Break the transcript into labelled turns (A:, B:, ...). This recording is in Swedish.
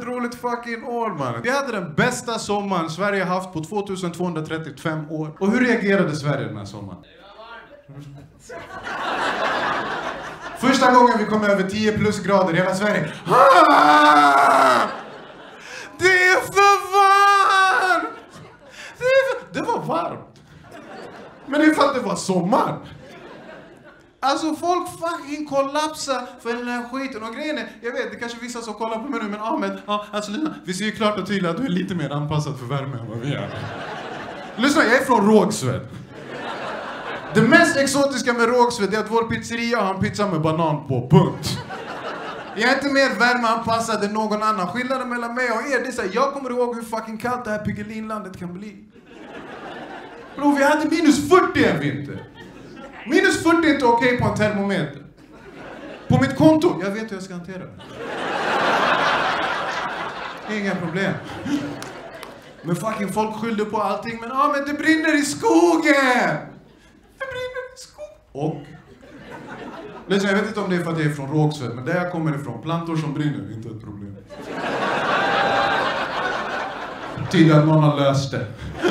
A: ett roligt fucking år, man. Vi hade den bästa sommaren Sverige haft på 2235 år. Och hur reagerade Sverige den här sommaren? Första gången vi kom över 10 plusgrader i hela Sverige. Det är för varmt! Det var varmt. Men det är för att det var sommar. Alltså folk fucking kollapsar för den här skiten. Och grejen är, jag vet, det kanske vissa som kollar på mig nu, men Ahmed, alltså lyssna, vi ser ju klart och tydligt att du är lite mer anpassad för värme än vad vi är. Lyssna, jag är från Rågsved. Det mest exotiska med Rågsved är att vår pizzeria har en pizza med banan på, punkt. Jag är inte mer värmeanpassad än någon annan. Skillnaden mellan mig och er, det är så här, jag kommer ihåg hur fucking kallt det här Piggelinlandet kan bli. Bro, vi hade minus 40 en vinter. Minus 40 är inte okej på en termometer. På mitt konto, jag vet hur jag ska hantera det. Inga problem. Men fucking folk skyllde på allting. Men det brinner i skogen! Det brinner i skogen. Och? Lyssna, jag vet inte om det är för att jag är från Rågsved, men där jag kommer ifrån, plantor som brinner är inte ett problem. Tid att någon har löst det.